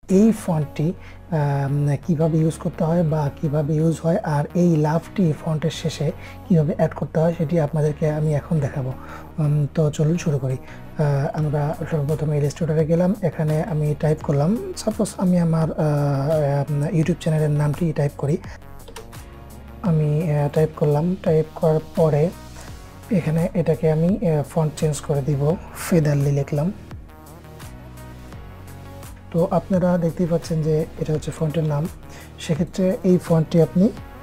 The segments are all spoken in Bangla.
এই ফন্টটি কিভাবে ইউজ করতে হয় বা কিভাবে ইউজ হয়, আর এই লাভটি ফন্টের শেষে কিভাবে অ্যাড করতে হয় সেটি আপনাদেরকে আমি এখন দেখাবো। তো চলুন শুরু করি। আমরা সর্বপ্রথমে ইলাস্ট্রেটরে গেলাম। এখানে আমি টাইপ করলাম, সাপোজ আমি আমার ইউটিউব চ্যানেলের নামটি টাইপ করি। আমি টাইপ করলাম, টাইপ করার পরে এখানে এটাকে আমি ফন্ট চেঞ্জ করে দিব, ফেদারলি লিখলাম। তো আপনারা দেখতেই পাচ্ছেন যে এটা হচ্ছে ফন্টের নাম। সেক্ষেত্রে এই ফন্টটি আপনি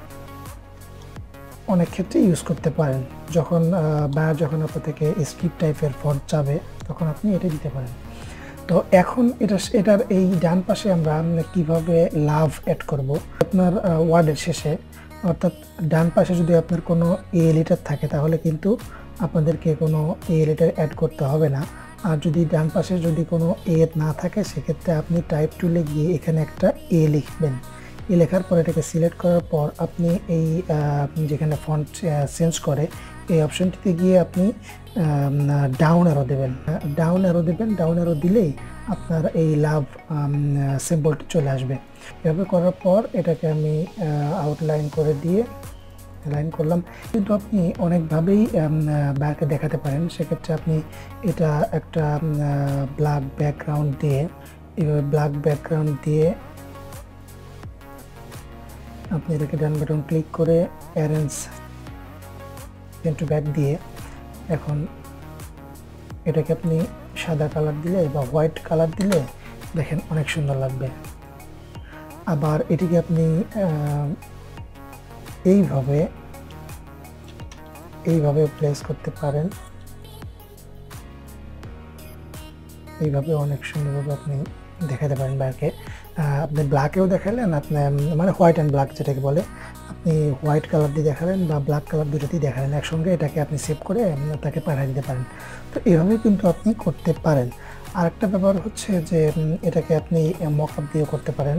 অনেক ক্ষেত্রে ইউজ করতে পারেন। যখন বায়ার যখন আপনার থেকে স্ক্রিপ্ট টাইপের ফন্ট চাবে তখন আপনি এটা দিতে পারেন। তো এখন এটার এই ডান পাশে আমরা কিভাবে লাভ অ্যাড করব, আপনার ওয়ার্ডের শেষে অর্থাৎ ডান পাশে যদি আপনার কোনো এ লেটার থাকে তাহলে কিন্তু আপনাদেরকে কোনো এ লেটার অ্যাড করতে হবে না। আর যদি ডান পাশে যদি কোনো এ না থাকে সেক্ষেত্রে আপনি টাইপ টুলে গিয়ে এখানে একটা এ লিখবেন। এ লেখার পর এটাকে সিলেক্ট করার পর আপনি এই যেখানে ফন্ট চেঞ্জ করে এই অপশনটিতে গিয়ে আপনি ডাউন অ্যারো দেবেন। ডাউন অ্যারো দিলেই আপনার এই লাভ সিম্বলটি চলে আসবে। এভাবে করার পর এটাকে আমি আউটলাইন করে দিয়ে লাইন করলাম। কিন্তু আপনি অনেকভাবেই ব্যাকে দেখাতে পারেন। সেক্ষেত্রে আপনি এটা একটা ব্ল্যাক ব্যাকগ্রাউন্ড দিয়ে, এভাবে ব্ল্যাক ব্যাকগ্রাউন্ড দিয়ে আপনি এটাকে ডান বাটন ক্লিক করে অ্যারেঞ্জ টু ব্যাক দিয়ে এখন এটাকে আপনি সাদা কালার দিলে বা হোয়াইট কালার দিলে দেখেন অনেক সুন্দর লাগবে। আবার এটিকে আপনি এইভাবে প্লেস করতে পারেন। এইভাবে অনেক সুন্দরভাবে আপনি দেখাতে পারেন ব্যাকে। আপনি ব্ল্যাকেও দেখালেন, আপনি মানে হোয়াইট অ্যান্ড ব্ল্যাক যেটাকে বলে, আপনি হোয়াইট কালার দিয়ে দেখালেন বা ব্ল্যাক কালার দুটোতেই দেখালেন একসঙ্গে। এটাকে আপনি সেভ করে তাকে পাঠিয়ে দিতে পারেন। তো এভাবে কিন্তু আপনি করতে পারেন। আরেকটা ব্যাপার হচ্ছে যে এটাকে আপনি মকআপ দিয়েও করতে পারেন।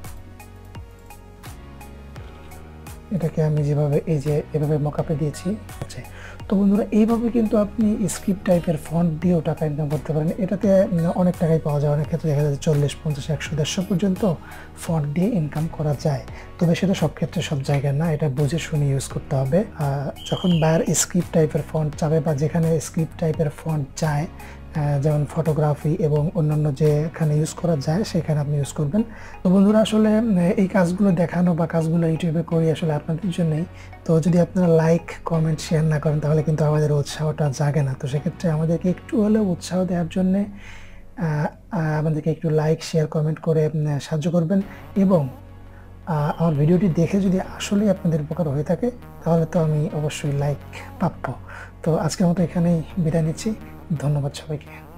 এটাকে আমি যেভাবে এই যে এভাবে মকআপে দিয়েছি। তো বন্ধুরা, এইভাবে কিন্তু আপনি স্ক্রিপ্ট টাইপের ফন্ট দিয়েও টাকা ইনকাম করতে পারেন। এটাতে অনেক টাকাই পাওয়া যায়। অনেক ক্ষেত্রে দেখা যায় 40, 50, 100, 150 পর্যন্ত ফন্ট দিয়ে ইনকাম করা যায়। তবে সেটা সব ক্ষেত্রে সব জায়গায় না, এটা বুঝে শুনে ইউজ করতে হবে। যখন বায়ার স্ক্রিপ্ট টাইপের ফন্ট চাবে বা যেখানে স্ক্রিপ্ট টাইপের ফন্ট চায়, যেমন ফটোগ্রাফি এবং অন্যান্য যেখানে ইউজ করা যায় সেখানে আপনি ইউজ করবেন। তো বন্ধুরা, আসলে এই কাজগুলো দেখানো বা কাজগুলো ইউটিউবে করি আসলে আপনাদের জন্যই। তো যদি আপনারা লাইক, কমেন্ট, শেয়ার না করেন তাহলে কিন্তু আমাদের উৎসাহটা জাগে না। তো সেক্ষেত্রে আমাদেরকে একটু হলেও উৎসাহ দেওয়ার জন্যে আমাদেরকে একটু লাইক, শেয়ার, কমেন্ট করে সাহায্য করবেন। এবং আমার ভিডিওটি দেখে যদি আসলেই আপনাদের উপকার হয়ে থাকে তাহলে তো আমি অবশ্যই লাইক প্রাপ্য। তো আজকের মতো এখানেই বিদায় নিচ্ছি। ধন্যবাদ সবাইকে।